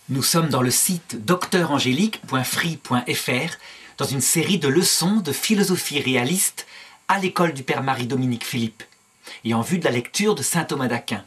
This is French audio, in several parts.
Nous sommes dans le site docteurangélique.free.fr dans une série de leçons de philosophie réaliste à l'école du Père Marie-Dominique Philippe et en vue de la lecture de saint Thomas d'Aquin.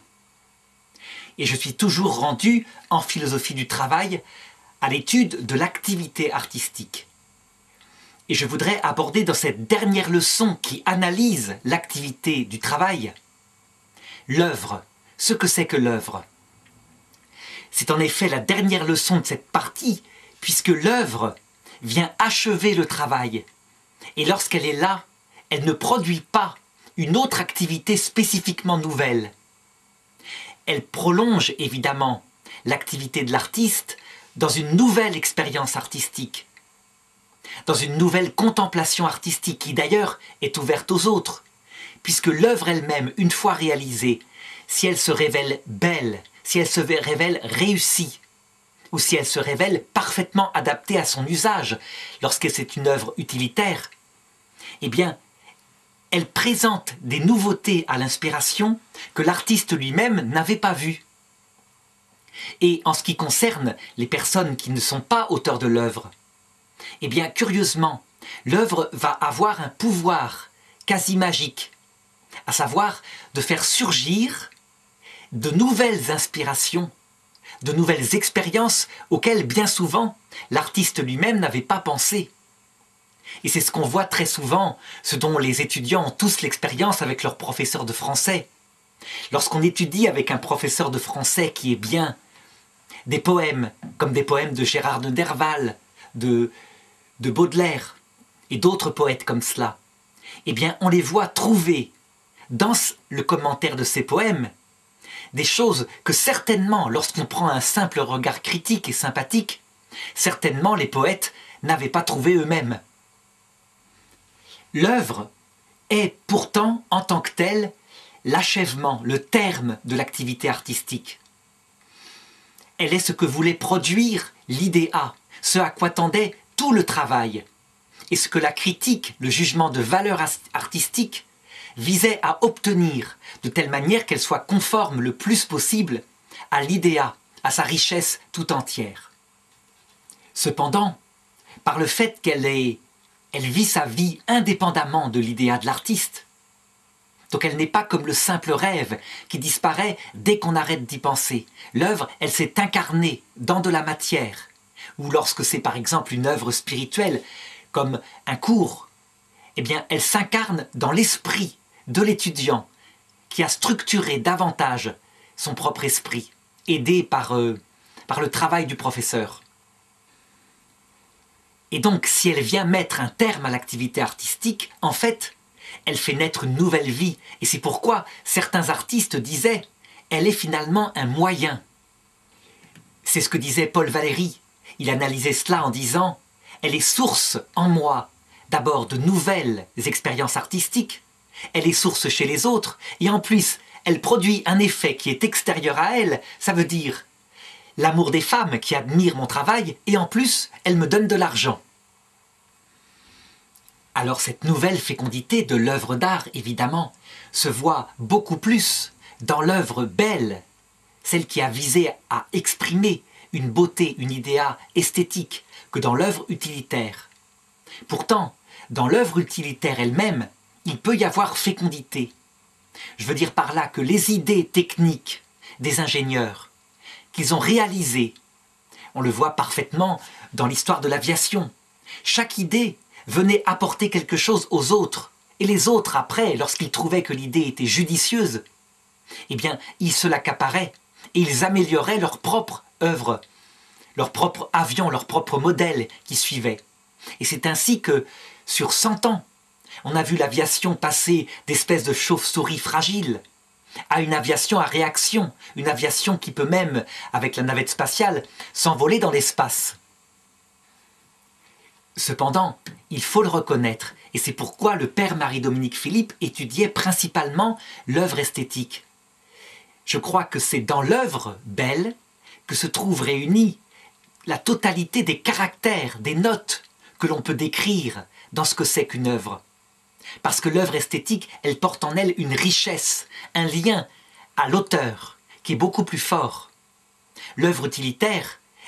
Et je suis toujours rendu en philosophie du travail à l'étude de l'activité artistique. Et je voudrais aborder dans cette dernière leçon qui analyse l'activité du travail, l'œuvre, ce que c'est que l'œuvre. C'est en effet la dernière leçon de cette partie, puisque l'œuvre vient achever le travail. Et lorsqu'elle est là, elle ne produit pas une autre activité spécifiquement nouvelle. Elle prolonge évidemment l'activité de l'artiste dans une nouvelle expérience artistique, dans une nouvelle contemplation artistique qui d'ailleurs est ouverte aux autres, puisque l'œuvre elle-même, une fois réalisée, si elle se révèle belle, si elle se révèle réussie, ou si elle se révèle parfaitement adaptée à son usage, lorsque c'est une œuvre utilitaire, eh bien, elle présente des nouveautés à l'inspiration que l'artiste lui-même n'avait pas vues. Et en ce qui concerne les personnes qui ne sont pas auteurs de l'œuvre, eh bien, curieusement, l'œuvre va avoir un pouvoir quasi magique, à savoir de faire surgir de nouvelles inspirations, de nouvelles expériences auxquelles bien souvent l'artiste lui-même n'avait pas pensé. Et c'est ce qu'on voit très souvent, ce dont les étudiants ont tous l'expérience avec leur professeur de français. Lorsqu'on étudie avec un professeur de français qui est bien des poèmes, comme des poèmes de Gérard de Nerval, de Baudelaire et d'autres poètes comme cela, eh bien on les voit trouver dans le commentaire de ces poèmes des choses que certainement, lorsqu'on prend un simple regard critique et sympathique, certainement les poètes n'avaient pas trouvé eux-mêmes. L'œuvre est pourtant, en tant que telle, l'achèvement, le terme de l'activité artistique. Elle est ce que voulait produire l'idéa, ce à quoi tendait tout le travail, et ce que la critique, le jugement de valeur artistique, visait à obtenir de telle manière qu'elle soit conforme le plus possible à l'idéa, à sa richesse tout entière. Cependant, par le fait qu'elle vit sa vie indépendamment de l'idéa de l'artiste, donc elle n'est pas comme le simple rêve qui disparaît dès qu'on arrête d'y penser. L'œuvre, elle s'est incarnée dans de la matière, ou lorsque c'est par exemple une œuvre spirituelle, comme un cours, eh bien elle s'incarne dans l'esprit de l'étudiant qui a structuré davantage son propre esprit, aidé par le travail du professeur. Et donc, si elle vient mettre un terme à l'activité artistique, en fait, elle fait naître une nouvelle vie. Et c'est pourquoi certains artistes disaient « elle est finalement un moyen ». C'est ce que disait Paul Valéry. Il analysait cela en disant « elle est source en moi, d'abord de nouvelles expériences artistiques, elle est source chez les autres, et en plus, elle produit un effet qui est extérieur à elle, ça veut dire l'amour des femmes qui admirent mon travail, et en plus, elle me donne de l'argent. » Alors cette nouvelle fécondité de l'œuvre d'art, évidemment, se voit beaucoup plus dans l'œuvre belle, celle qui a visé à exprimer une beauté, une idéa esthétique, que dans l'œuvre utilitaire. Pourtant, dans l'œuvre utilitaire elle-même, il peut y avoir fécondité. Je veux dire par là que les idées techniques des ingénieurs qu'ils ont réalisées, on le voit parfaitement dans l'histoire de l'aviation, chaque idée venait apporter quelque chose aux autres, et les autres après, lorsqu'ils trouvaient que l'idée était judicieuse, eh bien, ils se l'accaparaient et ils amélioraient leur propre œuvre, leur propre avion, leur propre modèle qui suivait. Et c'est ainsi que, sur 100 ans, on a vu l'aviation passer d'espèces de chauves-souris fragiles à une aviation à réaction, une aviation qui peut même, avec la navette spatiale, s'envoler dans l'espace. Cependant, il faut le reconnaître, et c'est pourquoi le Père Marie-Dominique Philippe étudiait principalement l'œuvre esthétique. Je crois que c'est dans l'œuvre belle que se trouve réunie la totalité des caractères, des notes que l'on peut décrire dans ce que c'est qu'une œuvre. Parce que l'œuvre esthétique, elle porte en elle une richesse, un lien à l'auteur qui est beaucoup plus fort. L'œuvre utilitaire,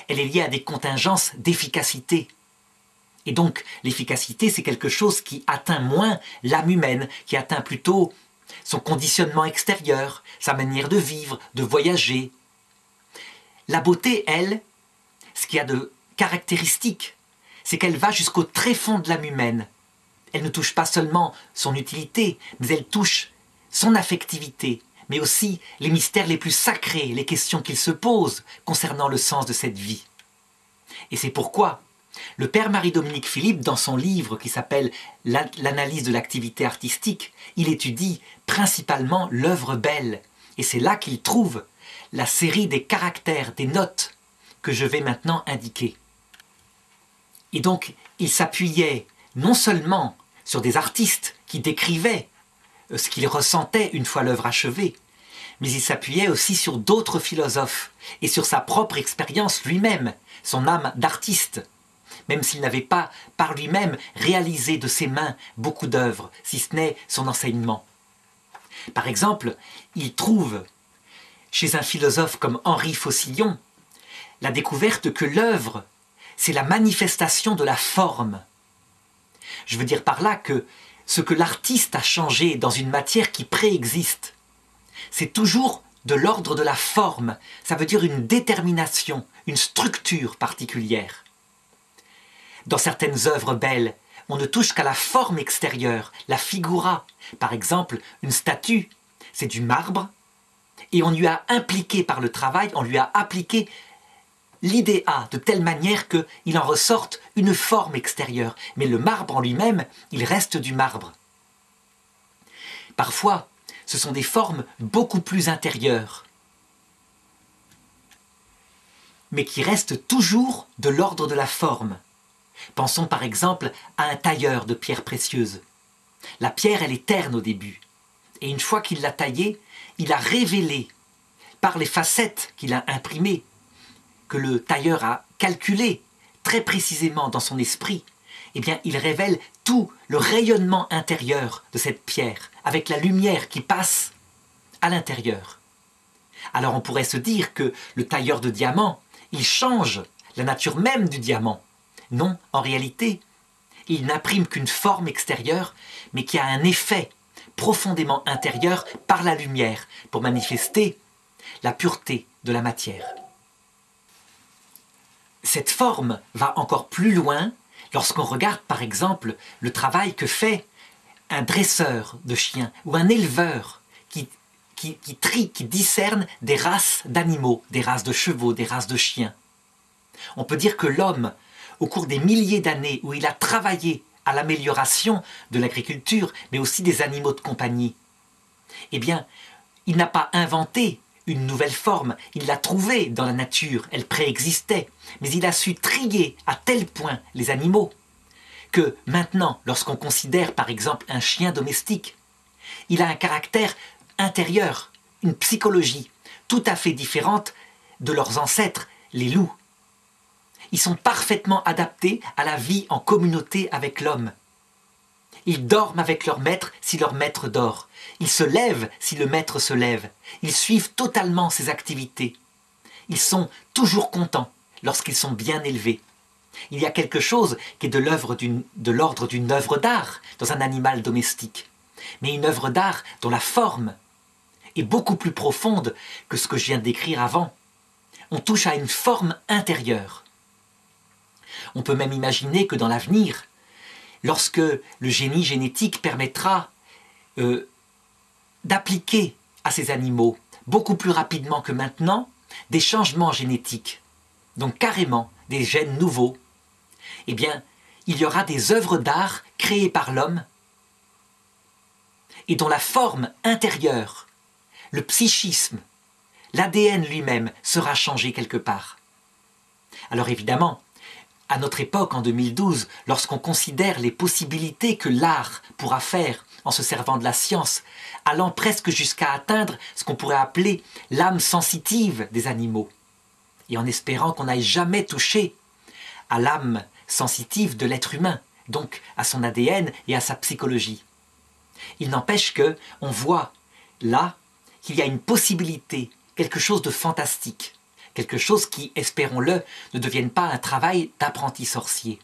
elle est liée à des contingences d'efficacité. Et donc, l'efficacité, c'est quelque chose qui atteint moins l'âme humaine, qui atteint plutôt son conditionnement extérieur, sa manière de vivre, de voyager. La beauté, elle, ce qu'il y a de caractéristique, c'est qu'elle va jusqu'au tréfonds de l'âme humaine. Elle ne touche pas seulement son utilité, mais elle touche son affectivité, mais aussi les mystères les plus sacrés, les questions qu'il se pose concernant le sens de cette vie. Et c'est pourquoi le père Marie-Dominique Philippe, dans son livre qui s'appelle « L'analyse de l'activité artistique », il étudie principalement l'œuvre belle. Et c'est là qu'il trouve la série des caractères, des notes que je vais maintenant indiquer. Et donc, il s'appuyait non seulement sur des artistes qui décrivaient ce qu'ils ressentaient une fois l'œuvre achevée, mais il s'appuyait aussi sur d'autres philosophes et sur sa propre expérience lui-même, son âme d'artiste, même s'il n'avait pas par lui-même réalisé de ses mains beaucoup d'œuvres, si ce n'est son enseignement. Par exemple, il trouve chez un philosophe comme Henri Faucillon la découverte que l'œuvre, c'est la manifestation de la forme. Je veux dire par là que ce que l'artiste a changé dans une matière qui préexiste, c'est toujours de l'ordre de la forme, ça veut dire une détermination, une structure particulière. Dans certaines œuvres belles, on ne touche qu'à la forme extérieure, la figura. Par exemple, une statue, c'est du marbre, et on lui a impliqué par le travail, on lui a appliqué l'idéa de telle manière qu'il en ressorte une forme extérieure. Mais le marbre en lui-même, il reste du marbre. Parfois, ce sont des formes beaucoup plus intérieures, mais qui restent toujours de l'ordre de la forme. Pensons par exemple à un tailleur de pierres précieuses. La pierre, elle est terne au début. Et une fois qu'il l'a taillée, il a révélé, par les facettes qu'il a imprimées, que le tailleur a calculé très précisément dans son esprit, eh bien, il révèle tout le rayonnement intérieur de cette pierre, avec la lumière qui passe à l'intérieur. Alors on pourrait se dire que le tailleur de diamants, il change la nature même du diamant. Non, en réalité, il n'imprime qu'une forme extérieure, mais qui a un effet profondément intérieur par la lumière, pour manifester la pureté de la matière. Cette forme va encore plus loin lorsqu'on regarde par exemple le travail que fait un dresseur de chiens ou un éleveur qui trie, qui discerne des races d'animaux, des races de chevaux, des races de chiens. On peut dire que l'homme, au cours des milliers d'années où il a travaillé à l'amélioration de l'agriculture, mais aussi des animaux de compagnie, eh bien, il n'a pas inventé une nouvelle forme, il l'a trouvée dans la nature, elle préexistait, mais il a su trier à tel point les animaux que maintenant, lorsqu'on considère par exemple un chien domestique, il a un caractère intérieur, une psychologie tout à fait différente de leurs ancêtres, les loups. Ils sont parfaitement adaptés à la vie en communauté avec l'homme. Ils dorment avec leur maître si leur maître dort. Ils se lèvent si le maître se lève. Ils suivent totalement ses activités. Ils sont toujours contents lorsqu'ils sont bien élevés. Il y a quelque chose qui est de l'ordre d'une œuvre d'art dans un animal domestique. Mais une œuvre d'art dont la forme est beaucoup plus profonde que ce que je viens de décrire avant. On touche à une forme intérieure. On peut même imaginer que dans l'avenir, lorsque le génie génétique permettra d'appliquer à ces animaux, beaucoup plus rapidement que maintenant, des changements génétiques, donc carrément des gènes nouveaux, eh bien, il y aura des œuvres d'art créées par l'homme et dont la forme intérieure, le psychisme, l'ADN lui-même sera changé quelque part. Alors évidemment, à notre époque, en 2012, lorsqu'on considère les possibilités que l'art pourra faire en se servant de la science, allant presque jusqu'à atteindre ce qu'on pourrait appeler l'âme sensitive des animaux, et en espérant qu'on n'aille jamais toucher à l'âme sensitive de l'être humain, donc à son ADN et à sa psychologie. Il n'empêche qu'on voit là qu'il y a une possibilité, quelque chose de fantastique, Quelque chose qui, espérons-le, ne devienne pas un travail d'apprenti sorcier.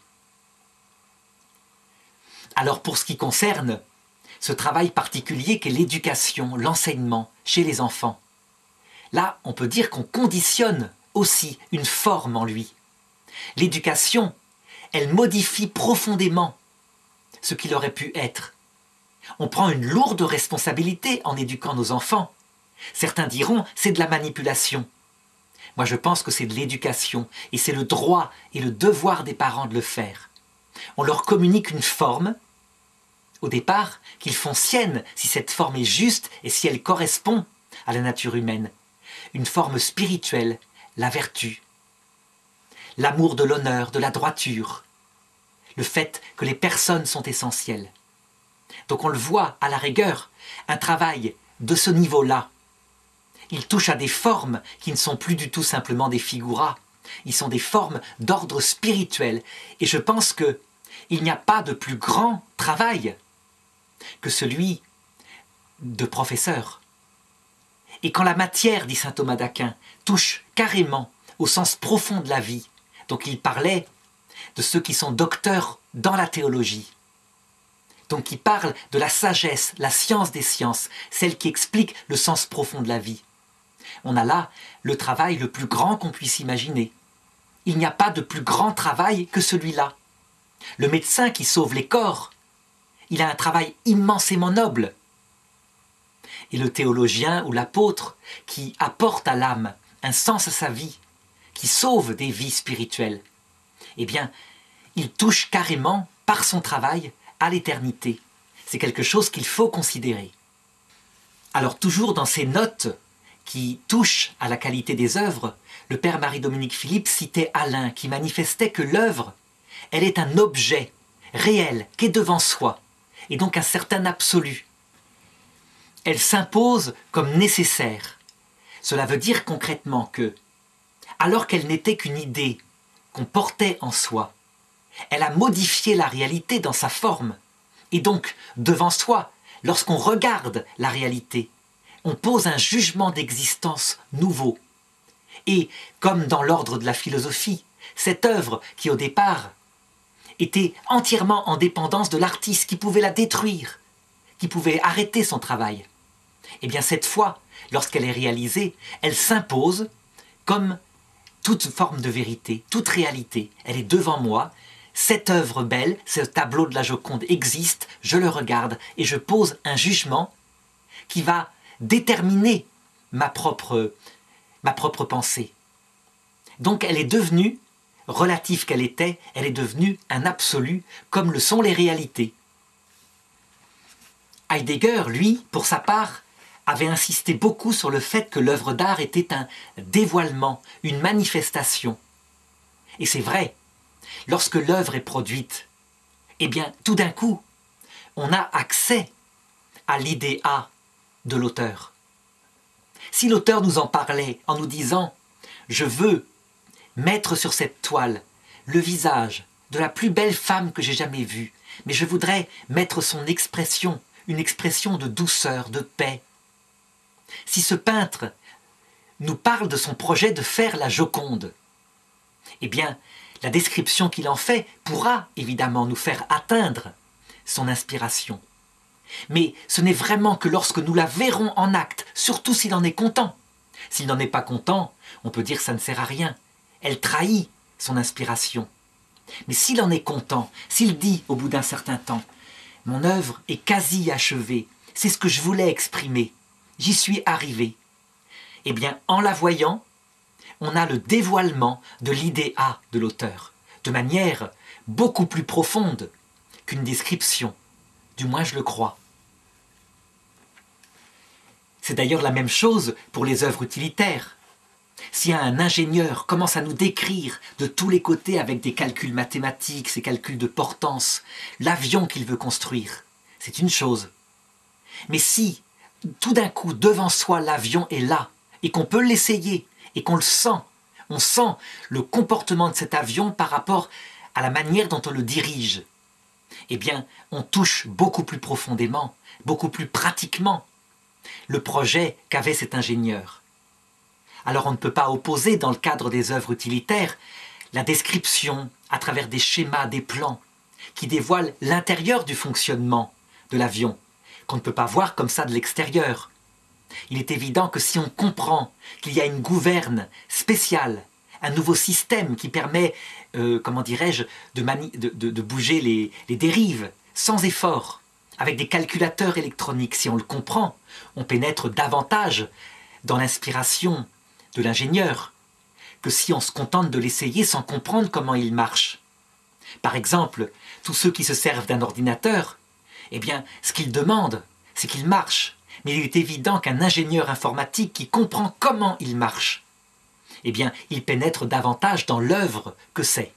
Alors pour ce qui concerne ce travail particulier qu'est l'éducation, l'enseignement chez les enfants, là on peut dire qu'on conditionne aussi une forme en lui. L'éducation, elle modifie profondément ce qu'il aurait pu être. On prend une lourde responsabilité en éduquant nos enfants. Certains diront c'est de la manipulation. Moi je pense que c'est de l'éducation et c'est le droit et le devoir des parents de le faire. On leur communique une forme, au départ, qu'ils font sienne si cette forme est juste et si elle correspond à la nature humaine. Une forme spirituelle, la vertu, l'amour de l'honneur, de la droiture, le fait que les personnes sont essentielles. Donc on le voit à la rigueur, un travail de ce niveau-là. Il touche à des formes qui ne sont plus du tout simplement des figuras. Ils sont des formes d'ordre spirituel. Et je pense qu'il n'y a pas de plus grand travail que celui de professeur. Et quand la matière, dit saint Thomas d'Aquin, touche carrément au sens profond de la vie, donc il parlait de ceux qui sont docteurs dans la théologie, donc il parle de la sagesse, la science des sciences, celle qui explique le sens profond de la vie. On a là le travail le plus grand qu'on puisse imaginer. Il n'y a pas de plus grand travail que celui-là. Le médecin qui sauve les corps, il a un travail immensément noble. Et le théologien ou l'apôtre qui apporte à l'âme un sens à sa vie, qui sauve des vies spirituelles, eh bien, il touche carrément, par son travail, à l'éternité. C'est quelque chose qu'il faut considérer. Alors, toujours dans ces notes qui touchent à la qualité des œuvres, le père Marie-Dominique Philippe citait Alain, qui manifestait que l'œuvre, elle est un objet réel, qui est devant soi, et donc un certain absolu. Elle s'impose comme nécessaire. Cela veut dire concrètement que, alors qu'elle n'était qu'une idée qu'on portait en soi, elle a modifié la réalité dans sa forme. Et donc, devant soi, lorsqu'on regarde la réalité, on pose un jugement d'existence nouveau. Et, comme dans l'ordre de la philosophie, cette œuvre qui au départ était entièrement en dépendance de l'artiste qui pouvait la détruire, qui pouvait arrêter son travail, eh bien cette fois, lorsqu'elle est réalisée, elle s'impose comme toute forme de vérité, toute réalité. Elle est devant moi. Cette œuvre belle, ce tableau de la Joconde existe, je le regarde et je pose un jugement qui va déterminer ma propre pensée. Donc elle est devenue, relative qu'elle était, elle est devenue un absolu comme le sont les réalités. Heidegger, lui, pour sa part, avait insisté beaucoup sur le fait que l'œuvre d'art était un dévoilement, une manifestation. Et c'est vrai, lorsque l'œuvre est produite, eh bien, tout d'un coup, on a accès à l'idéa de l'auteur. Si l'auteur nous en parlait en nous disant « Je veux mettre sur cette toile le visage de la plus belle femme que j'ai jamais vue, mais je voudrais mettre son expression, une expression de douceur, de paix. » Si ce peintre nous parle de son projet de faire la Joconde, eh bien, la description qu'il en fait pourra évidemment nous faire atteindre son inspiration. Mais ce n'est vraiment que lorsque nous la verrons en acte, surtout s'il en est content. S'il n'en est pas content, on peut dire que ça ne sert à rien. Elle trahit son inspiration. Mais s'il en est content, s'il dit au bout d'un certain temps « Mon œuvre est quasi achevée, c'est ce que je voulais exprimer, j'y suis arrivé », eh bien, en la voyant, on a le dévoilement de l'idéa de l'auteur, de manière beaucoup plus profonde qu'une description, du moins je le crois. C'est d'ailleurs la même chose pour les œuvres utilitaires. Si un ingénieur commence à nous décrire de tous les côtés avec des calculs mathématiques, ces calculs de portance, l'avion qu'il veut construire, c'est une chose. Mais si, tout d'un coup, devant soi, l'avion est là, et qu'on peut l'essayer, et qu'on le sent, on sent le comportement de cet avion par rapport à la manière dont on le dirige, eh bien, on touche beaucoup plus profondément, beaucoup plus pratiquement le projet qu'avait cet ingénieur. Alors on ne peut pas opposer dans le cadre des œuvres utilitaires la description à travers des schémas, des plans qui dévoilent l'intérieur du fonctionnement de l'avion, qu'on ne peut pas voir comme ça de l'extérieur. Il est évident que si on comprend qu'il y a une gouverne spéciale, un nouveau système qui permet, comment dirais-je, de bouger les dérives sans effort, avec des calculateurs électroniques, si on le comprend, on pénètre davantage dans l'inspiration de l'ingénieur que si on se contente de l'essayer sans comprendre comment il marche. Par exemple, tous ceux qui se servent d'un ordinateur, eh bien, ce qu'ils demandent, c'est qu'il marche. Mais il est évident qu'un ingénieur informatique qui comprend comment il marche, eh bien, il pénètre davantage dans l'œuvre que c'est.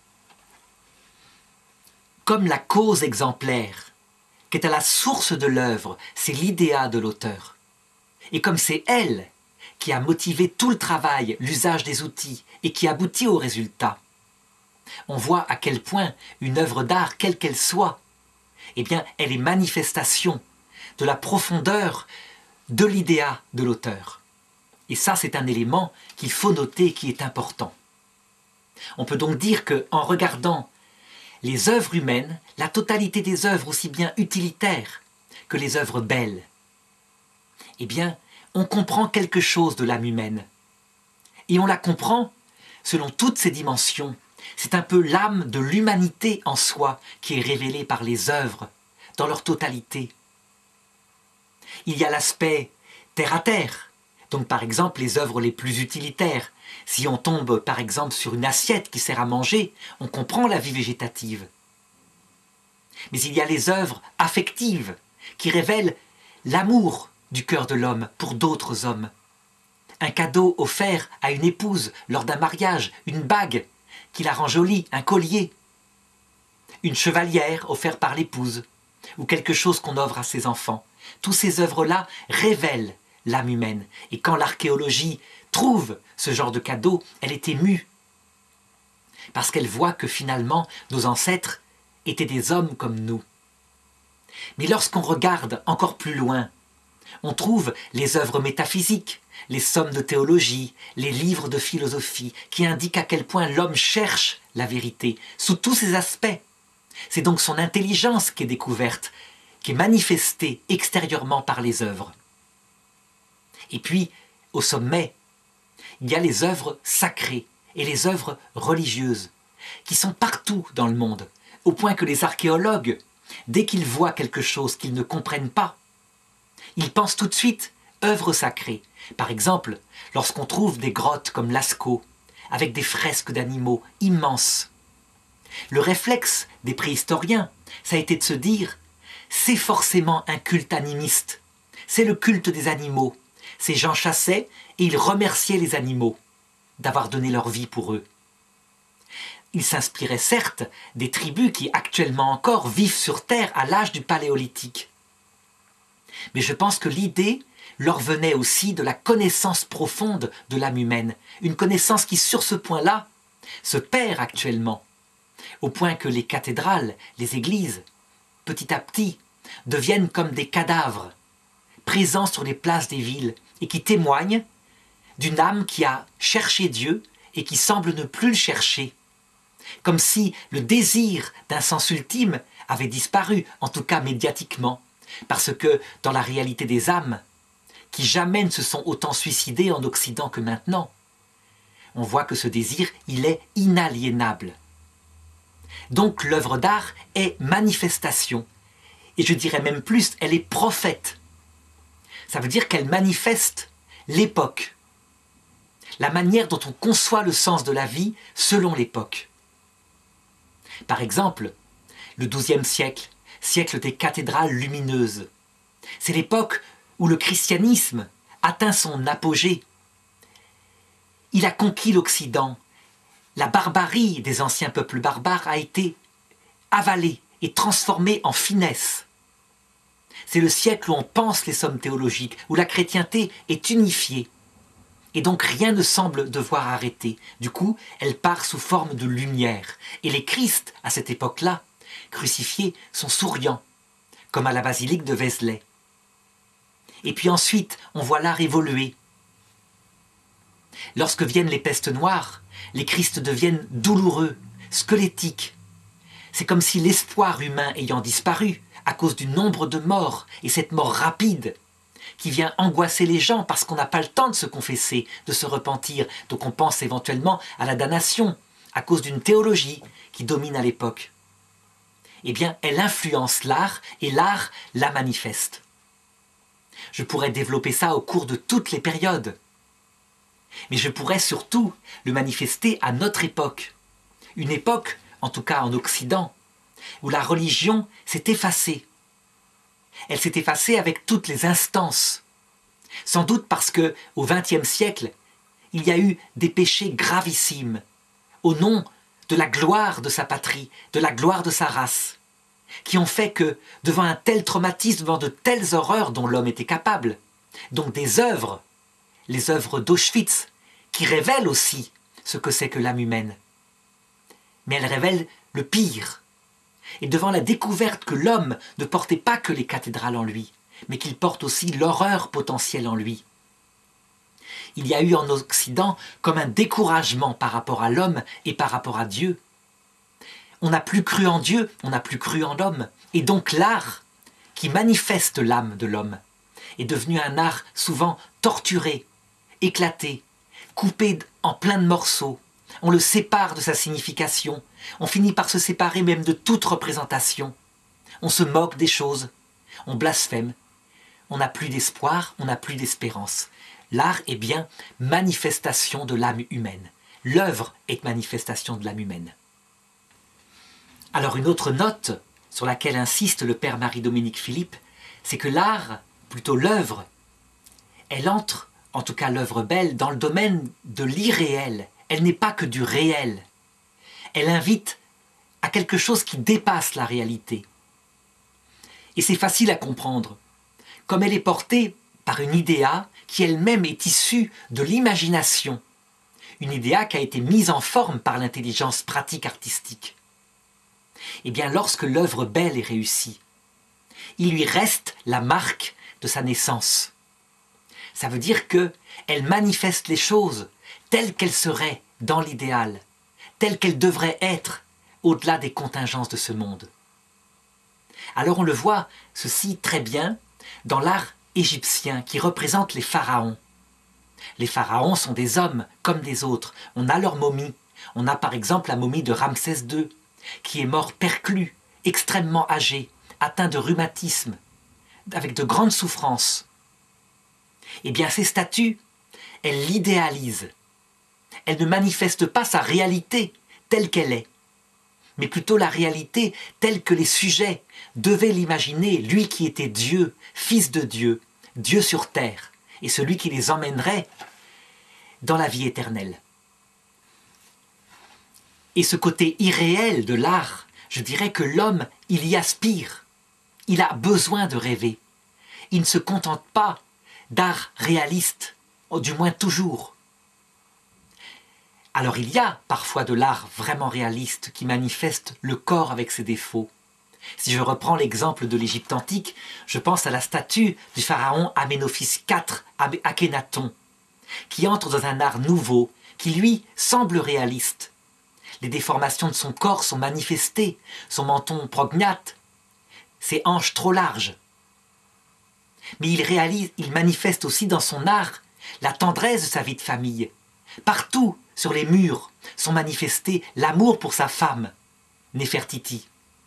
Comme la cause exemplaire, qui est à la source de l'œuvre, c'est l'idéa de l'auteur. Et comme c'est elle qui a motivé tout le travail, l'usage des outils, et qui aboutit au résultat, on voit à quel point une œuvre d'art, quelle qu'elle soit, eh bien, elle est manifestation de la profondeur de l'idéa de l'auteur. Et ça, c'est un élément qu'il faut noter qui est important. On peut donc dire qu'en regardant les œuvres humaines, la totalité des œuvres aussi bien utilitaires que les œuvres belles, eh bien, on comprend quelque chose de l'âme humaine. Et on la comprend selon toutes ses dimensions. C'est un peu l'âme de l'humanité en soi qui est révélée par les œuvres dans leur totalité. Il y a l'aspect terre à terre, donc par exemple les œuvres les plus utilitaires. Si on tombe par exemple sur une assiette qui sert à manger, on comprend la vie végétative. Mais il y a les œuvres affectives qui révèlent l'amour du cœur de l'homme pour d'autres hommes. Un cadeau offert à une épouse lors d'un mariage, une bague qui la rend jolie, un collier, une chevalière offerte par l'épouse, ou quelque chose qu'on offre à ses enfants. Toutes ces œuvres-là révèlent l'âme humaine. Et quand l'archéologie trouve ce genre de cadeau, elle est émue. Parce qu'elle voit que finalement, nos ancêtres étaient des hommes comme nous. Mais lorsqu'on regarde encore plus loin, on trouve les œuvres métaphysiques, les sommes de théologie, les livres de philosophie, qui indiquent à quel point l'homme cherche la vérité, sous tous ses aspects. C'est donc son intelligence qui est découverte, qui est manifestée extérieurement par les œuvres. Et puis, au sommet, il y a les œuvres sacrées et les œuvres religieuses, qui sont partout dans le monde, au point que les archéologues, dès qu'ils voient quelque chose qu'ils ne comprennent pas, ils pensent tout de suite œuvres sacrées. Par exemple, lorsqu'on trouve des grottes comme Lascaux, avec des fresques d'animaux immenses, le réflexe des préhistoriens, ça a été de se dire « c'est forcément un culte animiste, c'est le culte des animaux ». Ces gens chassaient et ils remerciaient les animaux d'avoir donné leur vie pour eux. Ils s'inspiraient certes des tribus qui actuellement encore vivent sur Terre à l'âge du Paléolithique. Mais je pense que l'idée leur venait aussi de la connaissance profonde de l'âme humaine, une connaissance qui sur ce point-là se perd actuellement, au point que les cathédrales, les églises, petit à petit, deviennent comme des cadavres, présents sur les places des villes, et qui témoignent d'une âme qui a cherché Dieu et qui semble ne plus le chercher. Comme si le désir d'un sens ultime avait disparu, en tout cas médiatiquement, parce que dans la réalité des âmes, qui jamais ne se sont autant suicidées en Occident que maintenant, on voit que ce désir, il est inaliénable. Donc l'œuvre d'art est manifestation, et je dirais même plus, elle est prophète. Ça veut dire qu'elle manifeste l'époque, la manière dont on conçoit le sens de la vie selon l'époque. Par exemple, le XIIe siècle, siècle des cathédrales lumineuses, c'est l'époque où le christianisme atteint son apogée. Il a conquis l'Occident. La barbarie des anciens peuples barbares a été avalée et transformée en finesse. C'est le siècle où on pense les sommes théologiques, où la chrétienté est unifiée. Et donc rien ne semble devoir arrêter. Du coup, elle part sous forme de lumière. Et les Christ, à cette époque-là, crucifiés, sont souriants, comme à la basilique de Vézelay. Et puis ensuite, on voit l'art évoluer. Lorsque viennent les pestes noires, les Christs deviennent douloureux, squelettiques. C'est comme si l'espoir humain ayant disparu à cause du nombre de morts, et cette mort rapide, qui vient angoisser les gens parce qu'on n'a pas le temps de se confesser, de se repentir. Donc on pense éventuellement à la damnation, à cause d'une théologie qui domine à l'époque. Eh bien, elle influence l'art et l'art la manifeste. Je pourrais développer ça au cours de toutes les périodes. Mais je pourrais surtout le manifester à notre époque. Une époque, en tout cas en Occident, où la religion s'est effacée. Elle s'est effacée avec toutes les instances. Sans doute parce que, au XXe siècle, il y a eu des péchés gravissimes, au nom de la gloire de sa patrie, de la gloire de sa race, qui ont fait que, devant un tel traumatisme, devant de telles horreurs dont l'homme était capable, donc des œuvres, les œuvres d'Auschwitz, qui révèlent aussi ce que c'est que l'âme humaine. Mais elles révèlent le pire. Et devant la découverte que l'homme ne portait pas que les cathédrales en lui, mais qu'il porte aussi l'horreur potentielle en lui. Il y a eu en Occident comme un découragement par rapport à l'homme et par rapport à Dieu. On n'a plus cru en Dieu, on n'a plus cru en l'homme. Et donc l'art qui manifeste l'âme de l'homme est devenu un art souvent torturé, éclaté, coupé en plein de morceaux. On le sépare de sa signification. On finit par se séparer même de toute représentation. On se moque des choses. On blasphème. On n'a plus d'espoir, on n'a plus d'espérance. L'art est bien manifestation de l'âme humaine. L'œuvre est manifestation de l'âme humaine. Alors une autre note sur laquelle insiste le père Marie-Dominique Philippe, c'est que l'art, plutôt l'œuvre, elle entre, en tout cas l'œuvre belle, dans le domaine de l'irréel. Elle n'est pas que du réel. Elle invite à quelque chose qui dépasse la réalité. Et c'est facile à comprendre, comme elle est portée par une idéa qui elle-même est issue de l'imagination, une idéa qui a été mise en forme par l'intelligence pratique artistique. Eh bien, lorsque l'œuvre belle est réussie, il lui reste la marque de sa naissance. Ça veut dire qu'elle manifeste les choses telles qu'elles seraient dans l'idéal, telles qu'elles devraient être au-delà des contingences de ce monde. Alors on le voit, ceci très bien, dans l'art égyptien qui représente les pharaons. Les pharaons sont des hommes comme des autres. On a leur momie. On a par exemple la momie de Ramsès II, qui est mort perclus, extrêmement âgé, atteint de rhumatisme, avec de grandes souffrances. Eh bien ces statues, elles l'idéalisent. Elles ne manifestent pas sa réalité telle qu'elle est, mais plutôt la réalité telle que les sujets devaient l'imaginer, lui qui était Dieu, fils de Dieu, Dieu sur terre, et celui qui les emmènerait dans la vie éternelle. Et ce côté irréel de l'art, je dirais que l'homme, il y aspire, il a besoin de rêver. Il ne se contente pas d'art réaliste, du moins toujours. Alors il y a parfois de l'art vraiment réaliste qui manifeste le corps avec ses défauts. Si je reprends l'exemple de l'Égypte antique, je pense à la statue du pharaon Aménophis IV, Akhénaton, qui entre dans un art nouveau, qui lui semble réaliste. Les déformations de son corps sont manifestées, son menton prognate, ses hanches trop larges. Mais il manifeste aussi dans son art la tendresse de sa vie de famille. Partout, sur les murs, sont manifestés l'amour pour sa femme, Néfertiti.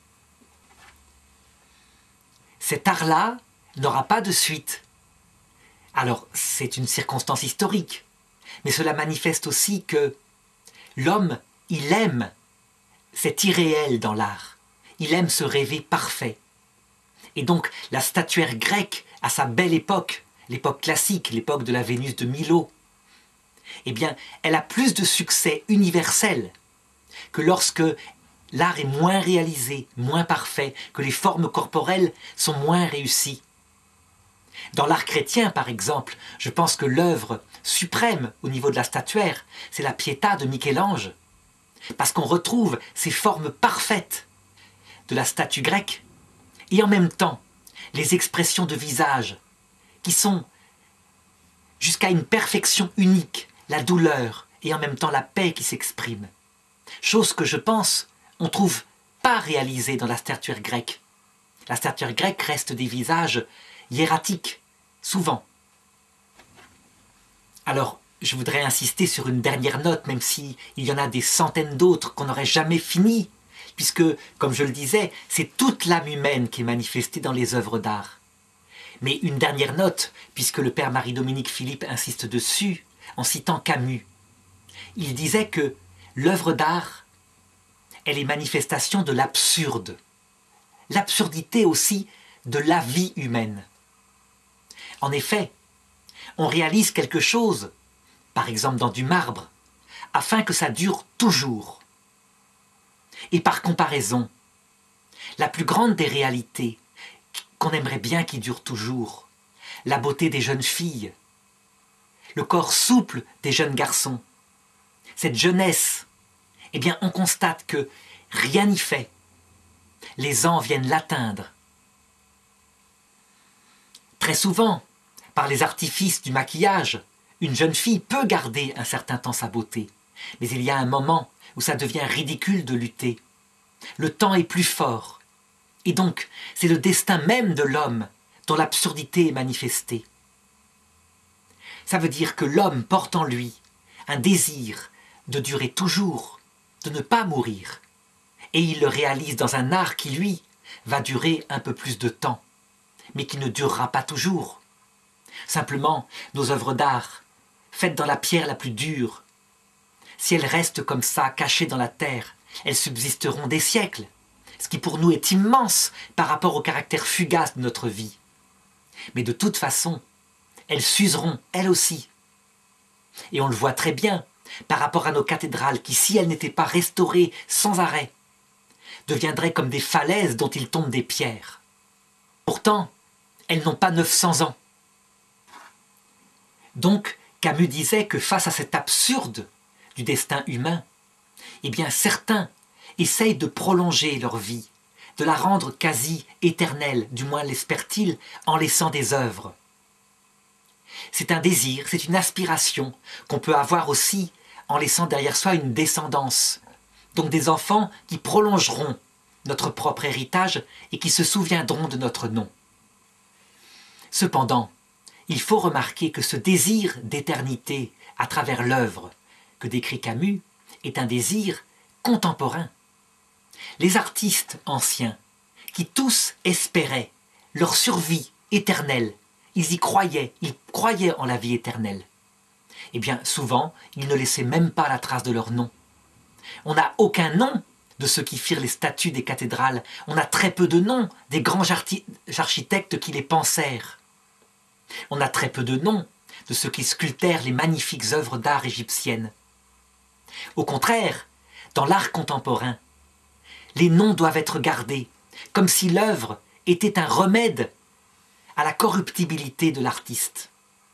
Cet art-là n'aura pas de suite. Alors, c'est une circonstance historique, mais cela manifeste aussi que l'homme, il aime cet irréel dans l'art. Il aime ce rêver parfait. Et donc, la statuaire grecque, à sa belle époque, l'époque classique, l'époque de la Vénus de Milo, eh bien, elle a plus de succès universel que lorsque l'art est moins réalisé, moins parfait, que les formes corporelles sont moins réussies. Dans l'art chrétien, par exemple, je pense que l'œuvre suprême au niveau de la statuaire, c'est la Pietà de Michel-Ange, parce qu'on retrouve ces formes parfaites de la statue grecque, et en même temps, les expressions de visage, qui sont jusqu'à une perfection unique, la douleur et en même temps la paix qui s'exprime. Chose que je pense, on ne trouve pas réalisée dans la statuaire grecque. La statuaire grecque reste des visages hiératiques, souvent. Alors, je voudrais insister sur une dernière note, même s'il y en a des centaines d'autres qu'on n'aurait jamais fini, puisque, comme je le disais, c'est toute l'âme humaine qui est manifestée dans les œuvres d'art. Mais une dernière note, puisque le père Marie-Dominique Philippe insiste dessus, en citant Camus. Il disait que l'œuvre d'art, elle est manifestation de l'absurde. L'absurdité aussi de la vie humaine. En effet, on réalise quelque chose, par exemple dans du marbre, afin que ça dure toujours. Et par comparaison, la plus grande des réalités qu'on aimerait bien qui dure toujours, la beauté des jeunes filles, le corps souple des jeunes garçons, cette jeunesse, eh bien on constate que rien n'y fait. Les ans viennent l'atteindre. Très souvent, par les artifices du maquillage, une jeune fille peut garder un certain temps sa beauté, mais il y a un moment où ça devient ridicule de lutter. Le temps est plus fort, et donc c'est le destin même de l'homme dont l'absurdité est manifestée. Ça veut dire que l'homme porte en lui un désir de durer toujours, de ne pas mourir, et il le réalise dans un art qui, lui, va durer un peu plus de temps, mais qui ne durera pas toujours. Simplement, nos œuvres d'art, faites dans la pierre la plus dure, si elles restent comme ça, cachées dans la terre, elles subsisteront des siècles, ce qui pour nous est immense par rapport au caractère fugace de notre vie. Mais de toute façon, elles s'useront, elles aussi. Et on le voit très bien par rapport à nos cathédrales qui, si elles n'étaient pas restaurées sans arrêt, deviendraient comme des falaises dont il tombe des pierres. Pourtant, elles n'ont pas 900 ans. Donc, Camus disait que face à cet absurde du destin humain, eh bien certains essayent de prolonger leur vie, de la rendre quasi éternelle, du moins l'espèrent-ils, en laissant des œuvres. C'est un désir, c'est une aspiration qu'on peut avoir aussi en laissant derrière soi une descendance. Donc des enfants qui prolongeront notre propre héritage et qui se souviendront de notre nom. Cependant, il faut remarquer que ce désir d'éternité à travers l'œuvre que décrit Camus est un désir contemporain. Les artistes anciens, qui tous espéraient leur survie éternelle, ils croyaient en la vie éternelle. Eh bien, souvent, ils ne laissaient même pas la trace de leur nom. On n'a aucun nom de ceux qui firent les statues des cathédrales. On a très peu de noms des grands architectes qui les pensèrent. On a très peu de noms de ceux qui sculptèrent les magnifiques œuvres d'art égyptiennes. Au contraire, dans l'art contemporain, les noms doivent être gardés, comme si l'œuvre était un remède à la corruptibilité de l'artiste.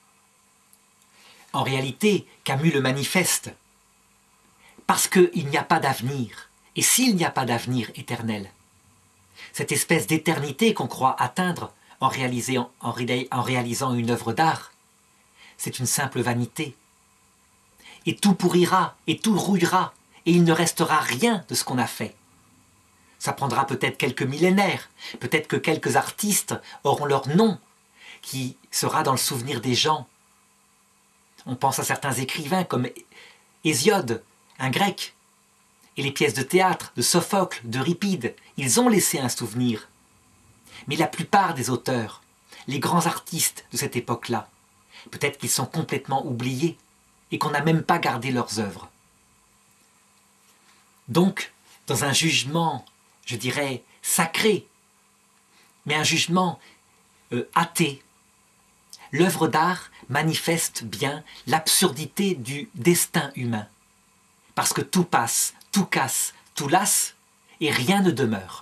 En réalité, Camus le manifeste, parce qu'il n'y a pas d'avenir, et s'il n'y a pas d'avenir éternel, cette espèce d'éternité qu'on croit atteindre en réalisant une œuvre d'art, c'est une simple vanité. Et tout pourrira, et tout rouillera, et il ne restera rien de ce qu'on a fait. Ça prendra peut-être quelques millénaires, peut-être que quelques artistes auront leur nom, qui sera dans le souvenir des gens. On pense à certains écrivains comme Hésiode, un grec, et les pièces de théâtre de Sophocle, d'Euripide, ils ont laissé un souvenir. Mais la plupart des auteurs, les grands artistes de cette époque-là, peut-être qu'ils sont complètement oubliés et qu'on n'a même pas gardé leurs œuvres. Donc, dans un jugement, je dirais, sacré, mais un jugement athée, l'œuvre d'art manifeste bien l'absurdité du destin humain. Parce que tout passe, tout casse, tout lasse, et rien ne demeure.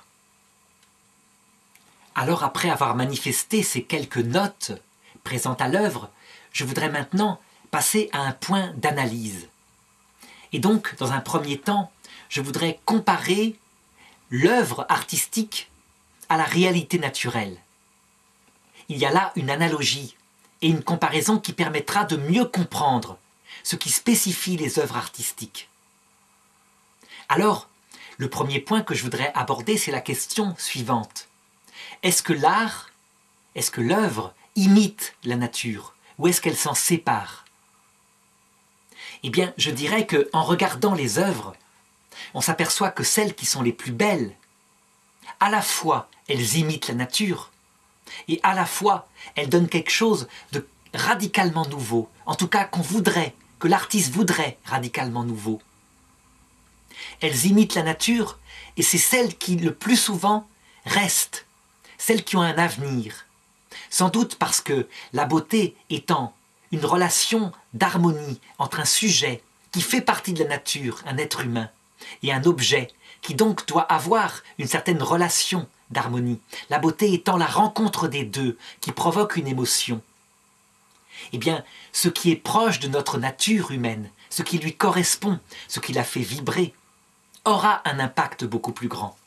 Alors après avoir manifesté ces quelques notes présentes à l'œuvre, je voudrais maintenant passer à un point d'analyse. Et donc, dans un premier temps, je voudrais comparer l'œuvre artistique à la réalité naturelle. Il y a là une analogie et une comparaison qui permettra de mieux comprendre ce qui spécifie les œuvres artistiques. Alors, le premier point que je voudrais aborder, c'est la question suivante. Est-ce que l'art, est-ce que l'œuvre imite la nature ou est-ce qu'elle s'en sépare? Eh bien, je dirais qu'en regardant les œuvres, on s'aperçoit que celles qui sont les plus belles, à la fois elles imitent la nature et à la fois elles donnent quelque chose de radicalement nouveau, en tout cas que l'artiste voudrait radicalement nouveau. Elles imitent la nature et c'est celles qui le plus souvent restent, celles qui ont un avenir. Sans doute parce que la beauté étant une relation d'harmonie entre un sujet qui fait partie de la nature, un être humain, et un objet qui donc doit avoir une certaine relation d'harmonie. La beauté étant la rencontre des deux qui provoque une émotion. Eh bien, ce qui est proche de notre nature humaine, ce qui lui correspond, ce qui la fait vibrer, aura un impact beaucoup plus grand.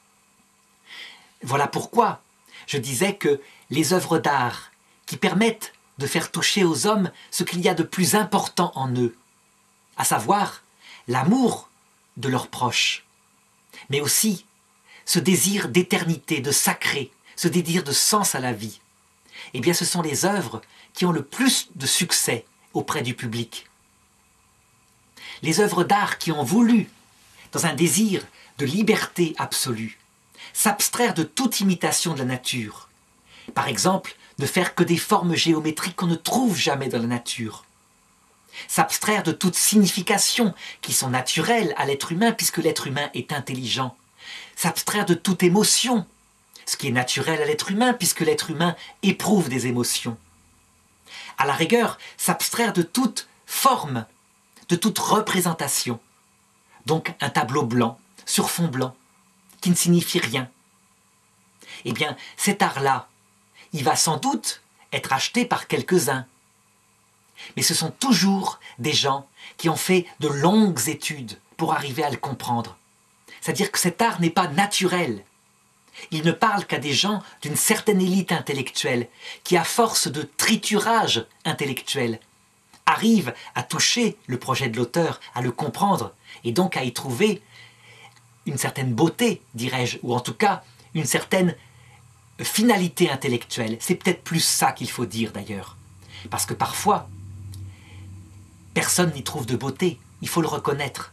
Voilà pourquoi je disais que les œuvres d'art qui permettent de faire toucher aux hommes ce qu'il y a de plus important en eux, à savoir l'amour de leurs proches, mais aussi ce désir d'éternité, de sacré, ce désir de sens à la vie, eh bien ce sont les œuvres qui ont le plus de succès auprès du public. Les œuvres d'art qui ont voulu, dans un désir de liberté absolue, s'abstraire de toute imitation de la nature. Par exemple, ne faire que des formes géométriques qu'on ne trouve jamais dans la nature. S'abstraire de toute signification qui sont naturelles à l'être humain puisque l'être humain est intelligent. S'abstraire de toute émotion, ce qui est naturel à l'être humain puisque l'être humain éprouve des émotions. À la rigueur, s'abstraire de toute forme, de toute représentation. Donc un tableau blanc, sur fond blanc, qui ne signifie rien. Eh bien, cet art-là, il va sans doute être acheté par quelques-uns. Mais ce sont toujours des gens qui ont fait de longues études pour arriver à le comprendre. C'est-à-dire que cet art n'est pas naturel. Il ne parle qu'à des gens d'une certaine élite intellectuelle qui, à force de triturage intellectuel, arrivent à toucher le projet de l'auteur, à le comprendre et donc à y trouver une certaine beauté, dirais-je, ou en tout cas une certaine finalité intellectuelle. C'est peut-être plus ça qu'il faut dire d'ailleurs. Parce que parfois, personne n'y trouve de beauté, il faut le reconnaître.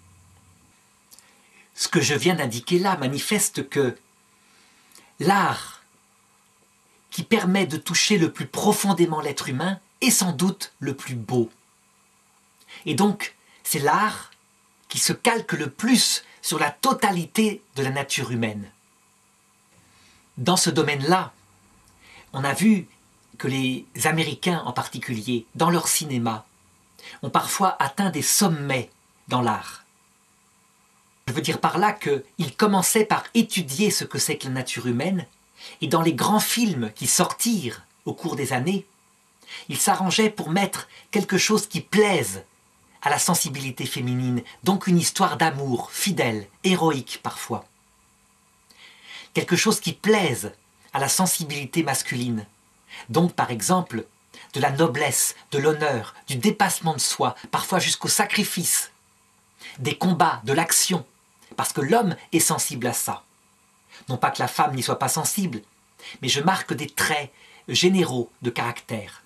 Ce que je viens d'indiquer là manifeste que l'art qui permet de toucher le plus profondément l'être humain est sans doute le plus beau. Et donc, c'est l'art qui se calque le plus sur la totalité de la nature humaine. Dans ce domaine-là, on a vu que les Américains en particulier, dans leur cinéma, ont parfois atteint des sommets dans l'art. Je veux dire par là qu'ils commençaient par étudier ce que c'est que la nature humaine, et dans les grands films qui sortirent au cours des années, ils s'arrangeaient pour mettre quelque chose qui plaise à la sensibilité féminine, donc une histoire d'amour fidèle, héroïque parfois. Quelque chose qui plaise à la sensibilité masculine, donc par exemple de la noblesse, de l'honneur, du dépassement de soi, parfois jusqu'au sacrifice, des combats, de l'action, parce que l'homme est sensible à ça. Non pas que la femme n'y soit pas sensible, mais je marque des traits généraux de caractère.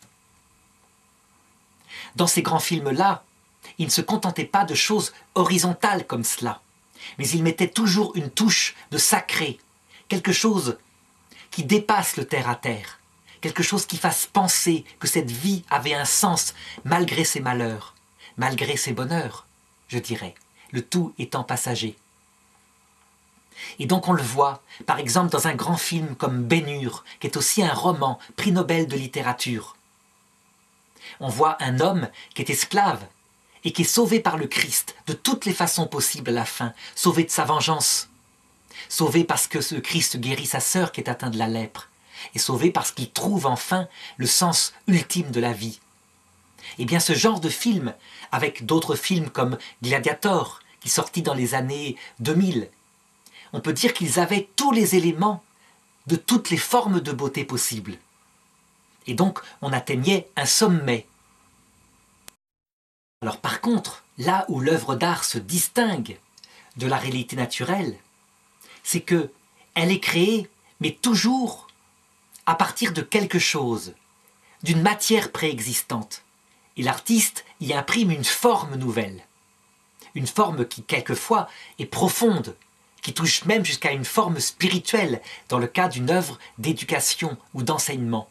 Dans ces grands films-là, ils ne se contentaient pas de choses horizontales comme cela, mais ils mettaient toujours une touche de sacré, quelque chose qui dépasse le terre-à-terre, quelque chose qui fasse penser que cette vie avait un sens malgré ses malheurs, malgré ses bonheurs, je dirais, le tout étant passager. Et donc on le voit, par exemple dans un grand film comme Ben-Hur, qui est aussi un roman, prix Nobel de littérature. On voit un homme qui est esclave et qui est sauvé par le Christ de toutes les façons possibles à la fin, sauvé de sa vengeance, sauvé parce que le Christ guérit sa sœur qui est atteinte de la lèpre, et sauvé parce qu'il trouve enfin le sens ultime de la vie. Et bien ce genre de film, avec d'autres films comme Gladiator, qui sortit dans les années 2000, on peut dire qu'ils avaient tous les éléments de toutes les formes de beauté possibles. Et donc on atteignait un sommet Alors par contre, là où l'œuvre d'art se distingue de la réalité naturelle, c'est que elle est créée, mais toujours à partir de quelque chose, d'une matière préexistante. Et l'artiste y imprime une forme nouvelle. Une forme qui, quelquefois, est profonde, qui touche même jusqu'à une forme spirituelle dans le cas d'une œuvre d'éducation ou d'enseignement.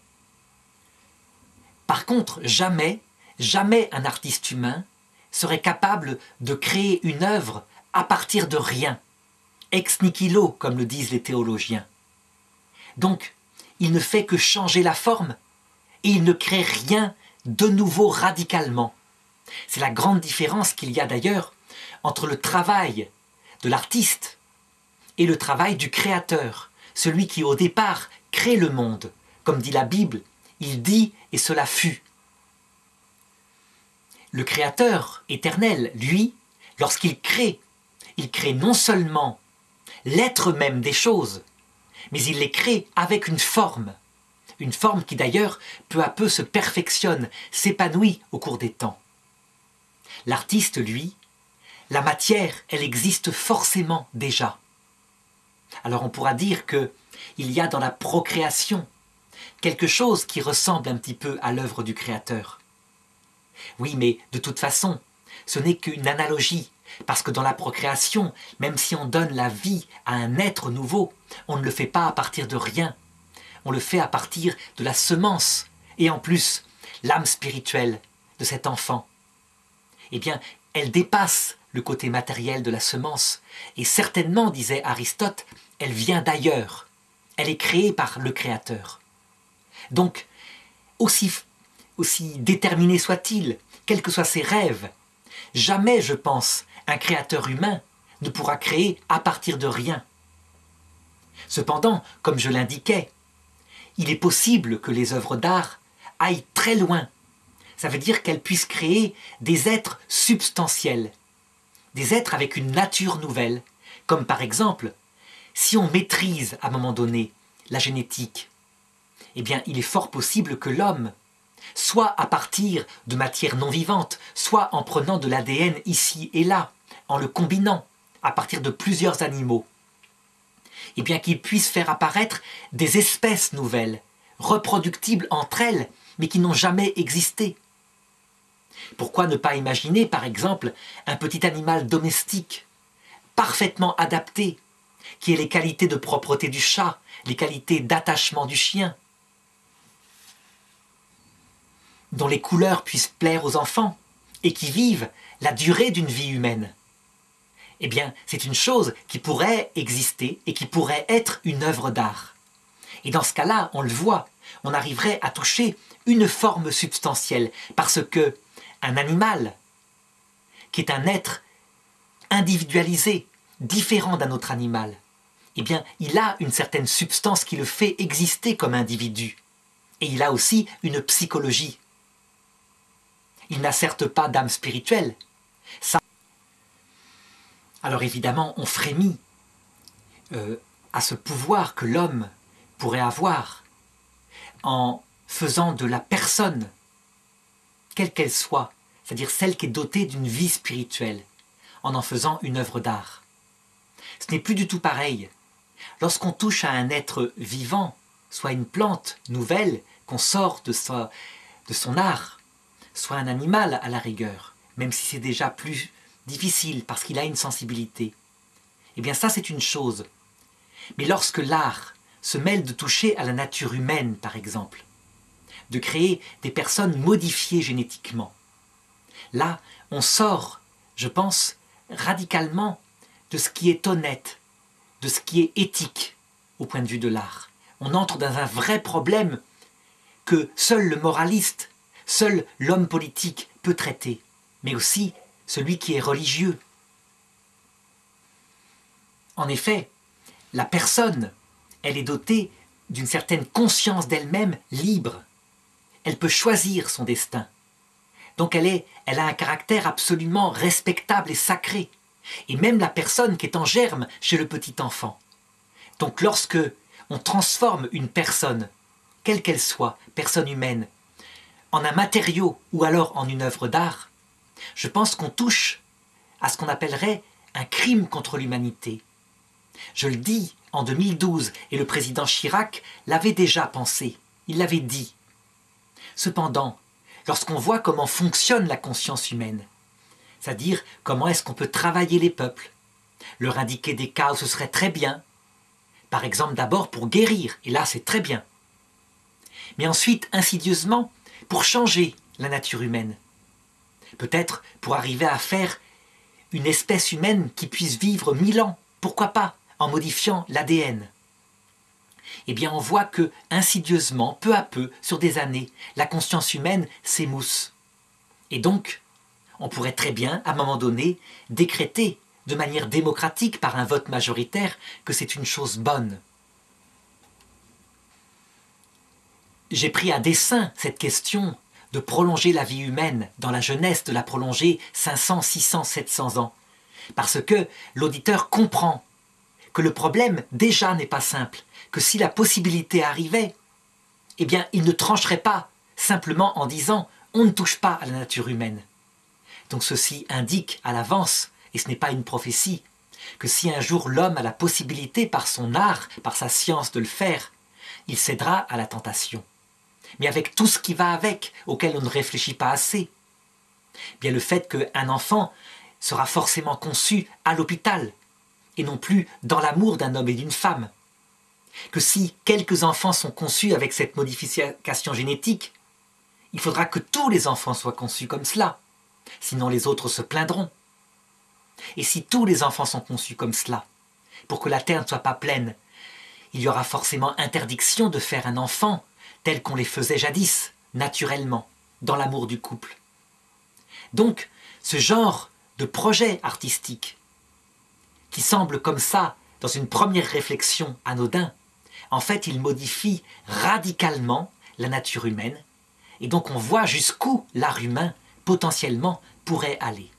Par contre, jamais un artiste humain serait capable de créer une œuvre à partir de rien, ex nihilo, comme le disent les théologiens. Donc, il ne fait que changer la forme, et il ne crée rien de nouveau radicalement. C'est la grande différence qu'il y a d'ailleurs entre le travail de l'artiste et le travail du créateur, celui qui au départ crée le monde. Comme dit la Bible, il dit et cela fut. Le créateur éternel, lui, lorsqu'il crée, il crée non seulement l'être même des choses, mais il les crée avec une forme qui d'ailleurs peu à peu se perfectionne, s'épanouit au cours des temps. L'artiste, lui, la matière, elle existe forcément déjà. Alors on pourra dire qu'il y a dans la procréation quelque chose qui ressemble un petit peu à l'œuvre du Créateur. Oui, mais de toute façon, ce n'est qu'une analogie, parce que dans la procréation, même si on donne la vie à un être nouveau, on ne le fait pas à partir de rien. On le fait à partir de la semence, et en plus, l'âme spirituelle de cet enfant. Eh bien, elle dépasse le côté matériel de la semence, et certainement, disait Aristote, elle vient d'ailleurs. Elle est créée par le Créateur. Donc, aussi déterminé soit-il, quels que soient ses rêves, jamais, je pense, un créateur humain ne pourra créer à partir de rien. Cependant, comme je l'indiquais, il est possible que les œuvres d'art aillent très loin. Ça veut dire qu'elles puissent créer des êtres substantiels, des êtres avec une nature nouvelle, comme par exemple, si on maîtrise à un moment donné la génétique, eh bien il est fort possible que l'homme, soit à partir de matière non vivante, soit en prenant de l'ADN ici et là, en le combinant à partir de plusieurs animaux, eh bien qu'il puisse faire apparaître des espèces nouvelles, reproductibles entre elles, mais qui n'ont jamais existé. Pourquoi ne pas imaginer, par exemple, un petit animal domestique, parfaitement adapté, qui ait les qualités de propreté du chat, les qualités d'attachement du chien, dont les couleurs puissent plaire aux enfants, et qui vive la durée d'une vie humaine. Eh bien, c'est une chose qui pourrait exister et qui pourrait être une œuvre d'art. Et dans ce cas-là, on le voit, on arriverait à toucher une forme substantielle, parce que un animal, qui est un être individualisé, différent d'un autre animal, eh bien, il a une certaine substance qui le fait exister comme individu. Et il a aussi une psychologie. Il n'a certes pas d'âme spirituelle. Ça... Alors évidemment, on frémit à ce pouvoir que l'homme pourrait avoir en faisant de la personne, quelle qu'elle soit, c'est-à-dire celle qui est dotée d'une vie spirituelle, en faisant une œuvre d'art. Ce n'est plus du tout pareil. Lorsqu'on touche à un être vivant, soit une plante nouvelle qu'on sort de son art, soit un animal à la rigueur, même si c'est déjà plus difficile parce qu'il a une sensibilité, eh bien ça c'est une chose. Mais lorsque l'art se mêle de toucher à la nature humaine, par exemple, de créer des personnes modifiées génétiquement, là on sort, je pense, radicalement de ce qui est honnête, de ce qui est éthique au point de vue de l'art. On entre dans un vrai problème que seul le moraliste, seul l'homme politique peut traiter, mais aussi celui qui est religieux. En effet, la personne, elle est dotée d'une certaine conscience d'elle-même libre. Elle peut choisir son destin. Donc elle a un caractère absolument respectable et sacré. Et même la personne qui est en germe chez le petit enfant. Donc lorsque on transforme une personne, quelle qu'elle soit, personne humaine, en un matériau ou alors en une œuvre d'art, Je pense qu'on touche à ce qu'on appellerait un crime contre l'humanité. Je le dis en 2012, et le président Chirac l'avait déjà pensé, il l'avait dit. Cependant, lorsqu'on voit comment fonctionne la conscience humaine, c'est-à-dire comment est-ce qu'on peut travailler les peuples, leur indiquer des cas où ce serait très bien, par exemple d'abord pour guérir, et là c'est très bien, mais ensuite insidieusement pour changer la nature humaine, peut-être pour arriver à faire une espèce humaine qui puisse vivre 1000 ans, pourquoi pas, en modifiant l'ADN. Eh bien on voit que, insidieusement, peu à peu, sur des années, la conscience humaine s'émousse. Et donc, on pourrait très bien, à un moment donné, décréter de manière démocratique par un vote majoritaire que c'est une chose bonne. J'ai pris à dessein cette question de prolonger la vie humaine, dans la jeunesse, de la prolonger 500, 600, 700 ans. Parce que l'auditeur comprend que le problème déjà n'est pas simple, que si la possibilité arrivait, eh bien il ne trancherait pas simplement en disant « on ne touche pas à la nature humaine ». Donc ceci indique à l'avance, et ce n'est pas une prophétie, que si un jour l'homme a la possibilité par son art, par sa science de le faire, il cédera à la tentation. Mais avec tout ce qui va avec, auquel on ne réfléchit pas assez. Bien le fait qu'un enfant sera forcément conçu à l'hôpital, et non plus dans l'amour d'un homme et d'une femme. Que si quelques enfants sont conçus avec cette modification génétique, il faudra que tous les enfants soient conçus comme cela, sinon les autres se plaindront. Et si tous les enfants sont conçus comme cela, pour que la terre ne soit pas pleine, il y aura forcément interdiction de faire un enfant tel qu'on les faisait jadis, naturellement, dans l'amour du couple. Donc, ce genre de projet artistique, qui semble comme ça, dans une première réflexion anodin, en fait, il modifie radicalement la nature humaine, et donc on voit jusqu'où l'art humain, potentiellement, pourrait aller.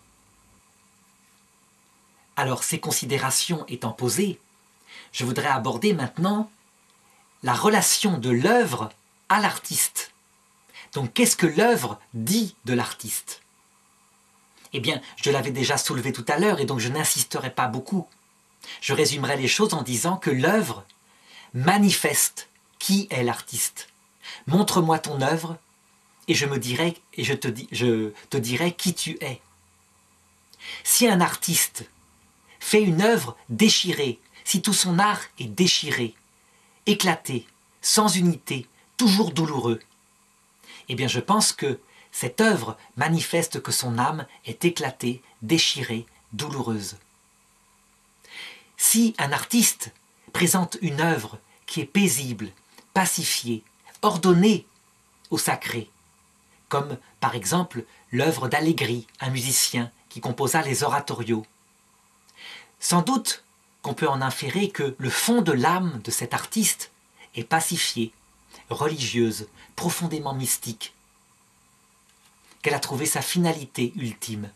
Alors, ces considérations étant posées, je voudrais aborder maintenant la relation de l'œuvre à l'artiste. Donc, qu'est-ce que l'œuvre dit de l'artiste ? Eh bien, je l'avais déjà soulevé tout à l'heure et donc je n'insisterai pas beaucoup. Je résumerai les choses en disant que l'œuvre manifeste qui est l'artiste. Montre-moi ton œuvre et je te dirai qui tu es. Si un artiste fait une œuvre déchirée, si tout son art est déchiré, éclaté, sans unité, toujours douloureux, eh bien je pense que cette œuvre manifeste que son âme est éclatée, déchirée, douloureuse. Si un artiste présente une œuvre qui est paisible, pacifiée, ordonnée au sacré, comme par exemple l'œuvre d'Allegri, un musicien qui composa les oratorios, sans doute qu'on peut en inférer que le fond de l'âme de cet artiste est pacifié, religieuse, profondément mystique, qu'elle a trouvé sa finalité ultime.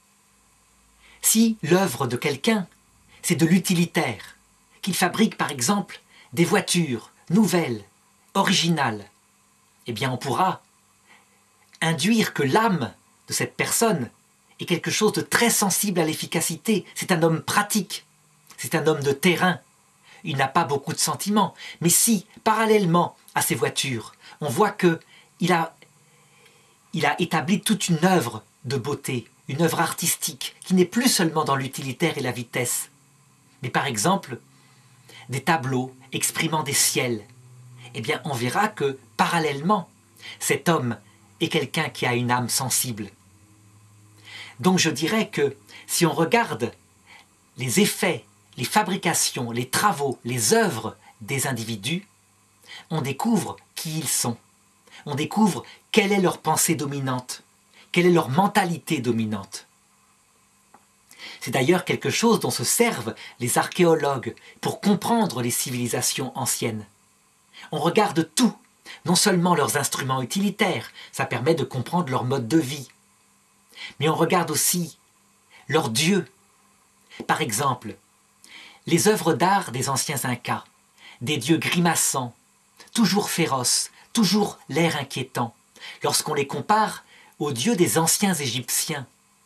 Si l'œuvre de quelqu'un, c'est de l'utilitaire, qu'il fabrique par exemple des voitures nouvelles, originales, eh bien on pourra induire que l'âme de cette personne est quelque chose de très sensible à l'efficacité. C'est un homme pratique, c'est un homme de terrain, il n'a pas beaucoup de sentiments. Mais si, parallèlement à ces voitures, on voit qu'il a établi toute une œuvre de beauté, une œuvre artistique, qui n'est plus seulement dans l'utilitaire et la vitesse, mais par exemple, des tableaux exprimant des ciels, eh bien on verra que, parallèlement, cet homme est quelqu'un qui a une âme sensible. Donc je dirais que, si on regarde les effets, les fabrications, les travaux, les œuvres des individus, on découvre qui ils sont. On découvre quelle est leur pensée dominante, quelle est leur mentalité dominante. C'est d'ailleurs quelque chose dont se servent les archéologues pour comprendre les civilisations anciennes. On regarde tout, non seulement leurs instruments utilitaires, ça permet de comprendre leur mode de vie, mais on regarde aussi leurs dieux. Par exemple, les œuvres d'art des anciens Incas, des dieux grimaçants, toujours féroces, toujours l'air inquiétant, lorsqu'on les compare aux dieux des anciens Égyptiens,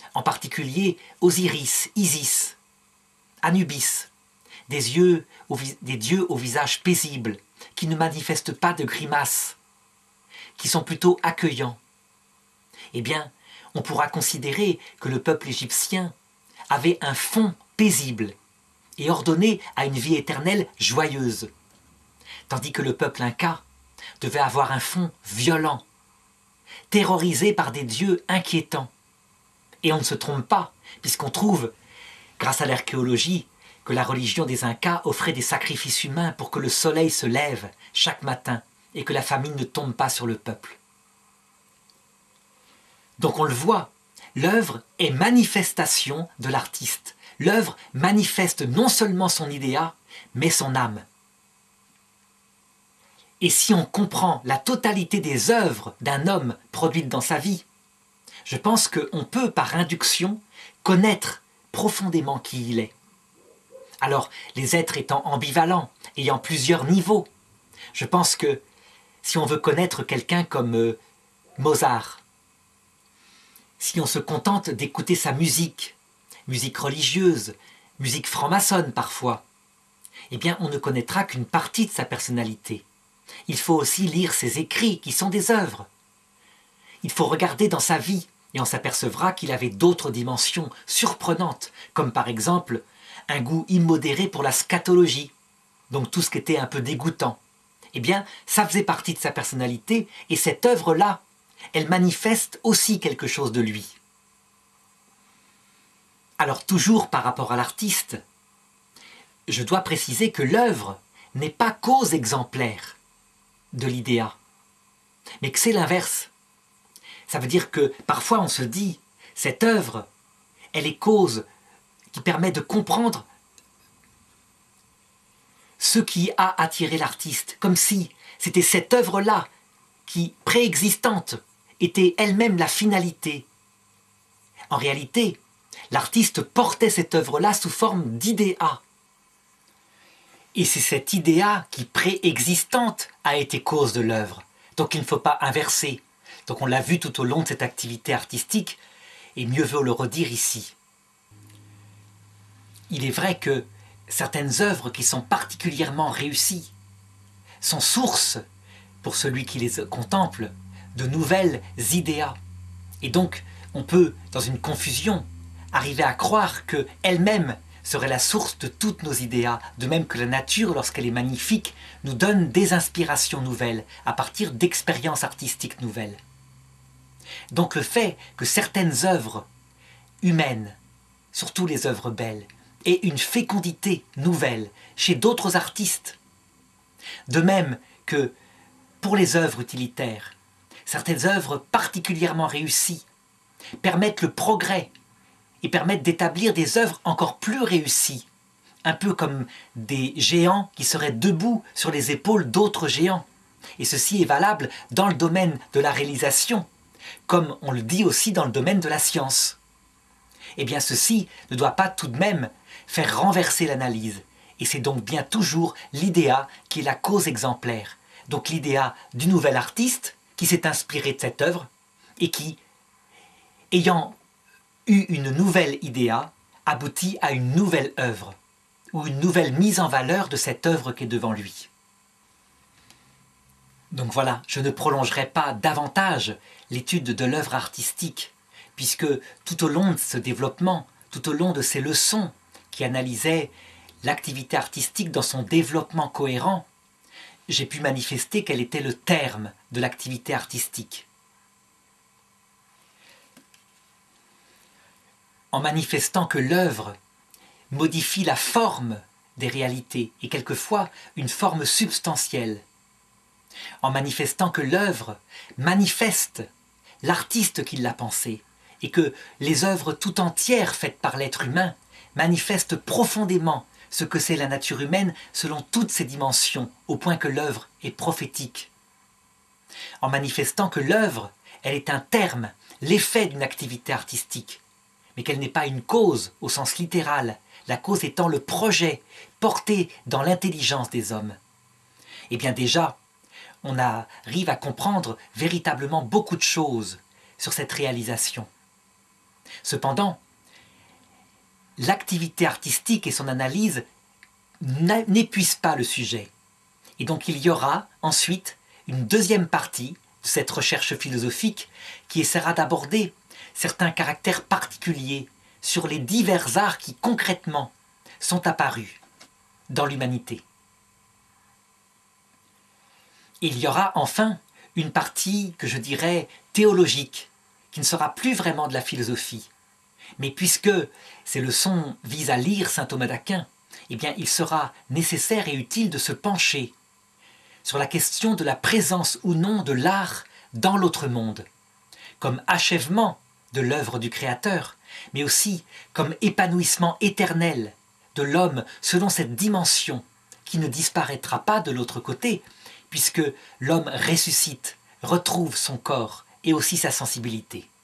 en particulier Osiris, Isis, Anubis, des dieux au visage paisible, qui ne manifestent pas de grimaces, qui sont plutôt accueillants. Eh bien, on pourra considérer que le peuple égyptien avait un fond paisible et ordonné à une vie éternelle joyeuse, tandis que le peuple inca devait avoir un fond violent, terrorisé par des dieux inquiétants. Et on ne se trompe pas, puisqu'on trouve, grâce à l'archéologie, que la religion des Incas offrait des sacrifices humains pour que le soleil se lève chaque matin et que la famine ne tombe pas sur le peuple. Donc on le voit, l'œuvre est manifestation de l'artiste. L'œuvre manifeste non seulement son idéat, mais son âme. Et si on comprend la totalité des œuvres d'un homme produites dans sa vie, je pense qu'on peut, par induction, connaître profondément qui il est. Alors, les êtres étant ambivalents, ayant plusieurs niveaux, je pense que si on veut connaître quelqu'un comme Mozart, si on se contente d'écouter sa musique, musique religieuse, musique franc-maçonne parfois, eh bien on ne connaîtra qu'une partie de sa personnalité. Il faut aussi lire ses écrits, qui sont des œuvres. Il faut regarder dans sa vie, et on s'apercevra qu'il avait d'autres dimensions surprenantes, comme par exemple un goût immodéré pour la scatologie, donc tout ce qui était un peu dégoûtant. Eh bien, ça faisait partie de sa personnalité, et cette œuvre-là, elle manifeste aussi quelque chose de lui. Alors toujours par rapport à l'artiste, je dois préciser que l'œuvre n'est pas cause exemplaire de l'idéat, mais que c'est l'inverse. Ça veut dire que parfois on se dit, cette œuvre, elle est cause qui permet de comprendre ce qui a attiré l'artiste, comme si c'était cette œuvre-là qui, préexistante, était elle-même la finalité. En réalité, l'artiste portait cette œuvre-là sous forme d'idéat. Et c'est cette idéat qui, préexistante, a été cause de l'œuvre. Donc il ne faut pas inverser. Donc on l'a vu tout au long de cette activité artistique, et mieux vaut le redire ici. Il est vrai que certaines œuvres qui sont particulièrement réussies sont source, pour celui qui les contemple, de nouvelles idéas. Et donc, on peut, dans une confusion, arriver à croire qu'elle-même serait la source de toutes nos idéas, de même que la nature, lorsqu'elle est magnifique, nous donne des inspirations nouvelles, à partir d'expériences artistiques nouvelles. Donc le fait que certaines œuvres humaines, surtout les œuvres belles, aient une fécondité nouvelle chez d'autres artistes, de même que pour les œuvres utilitaires, certaines œuvres particulièrement réussies permettent le progrès et permettent d'établir des œuvres encore plus réussies, un peu comme des géants qui seraient debout sur les épaules d'autres géants. Et ceci est valable dans le domaine de la réalisation, comme on le dit aussi dans le domaine de la science. Eh bien ceci ne doit pas tout de même faire renverser l'analyse, et c'est donc bien toujours l'idéat qui est la cause exemplaire. Donc l'idéat du nouvel artiste qui s'est inspiré de cette œuvre et qui, ayant eu une nouvelle idéat, aboutit à une nouvelle œuvre ou une nouvelle mise en valeur de cette œuvre qui est devant lui. Donc voilà, je ne prolongerai pas davantage l'étude de l'œuvre artistique, puisque tout au long de ce développement, tout au long de ces leçons qui analysaient l'activité artistique dans son développement cohérent, j'ai pu manifester quel était le terme de l'activité artistique. En manifestant que l'œuvre modifie la forme des réalités, et quelquefois une forme substantielle. En manifestant que l'œuvre manifeste l'artiste qui l'a pensée, et que les œuvres tout entières faites par l'être humain manifestent profondément ce que c'est la nature humaine selon toutes ses dimensions, au point que l'œuvre est prophétique. En manifestant que l'œuvre, elle est un terme, l'effet d'une activité artistique, mais qu'elle n'est pas une cause au sens littéral, la cause étant le projet porté dans l'intelligence des hommes. Eh bien déjà, on arrive à comprendre véritablement beaucoup de choses sur cette réalisation. Cependant, l'activité artistique et son analyse n'épuisent pas le sujet. Et donc il y aura ensuite une deuxième partie de cette recherche philosophique qui essaiera d'aborder certains caractères particuliers sur les divers arts qui concrètement sont apparus dans l'humanité. Il y aura enfin une partie que je dirais théologique, qui ne sera plus vraiment de la philosophie. Mais puisque ces leçons visent à lire saint Thomas d'Aquin, eh bien il sera nécessaire et utile de se pencher sur la question de la présence ou non de l'art dans l'autre monde, comme achèvement de l'œuvre du Créateur, mais aussi comme épanouissement éternel de l'homme selon cette dimension qui ne disparaîtra pas de l'autre côté, puisque l'homme ressuscite, retrouve son corps et aussi sa sensibilité.